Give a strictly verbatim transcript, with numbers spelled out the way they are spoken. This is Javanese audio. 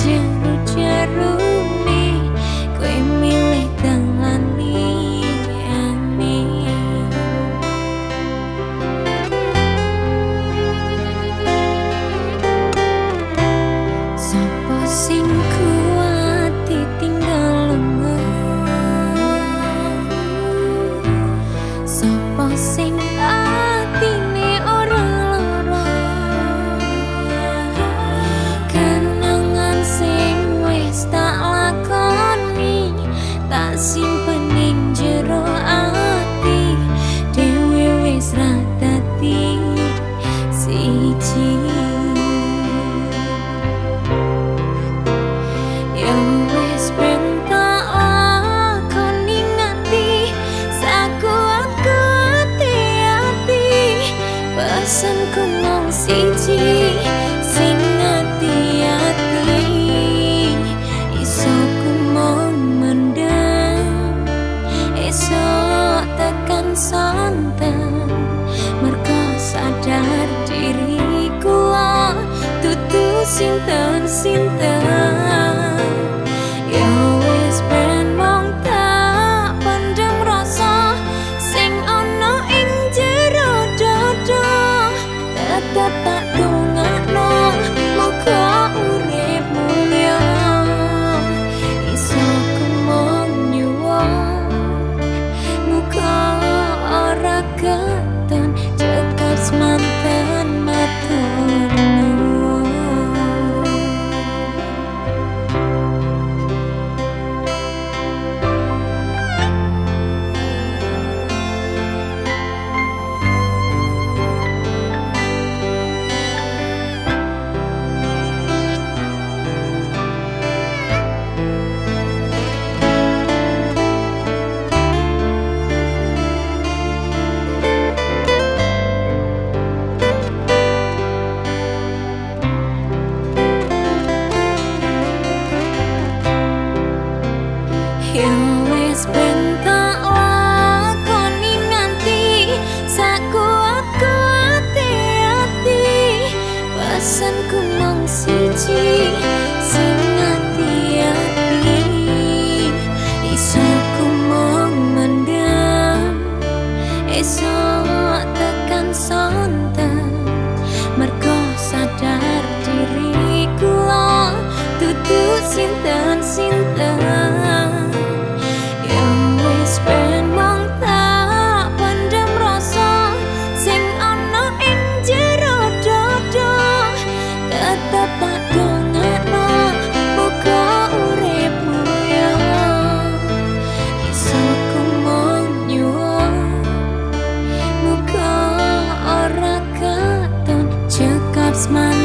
Sinten sinten ya wis ben mong tak pendem rasa sing ana ing jero dada tetep tak dongakno muga urip mulya iso kumong nyuwun muga ora keton cekap semanten matur. Sinten sinten yang wis ben mong tak pendem rasa sing ana ing jero dada tetep tak dongakno muga urip mulya iso kumong nyuwun muga ora keton cekap semanten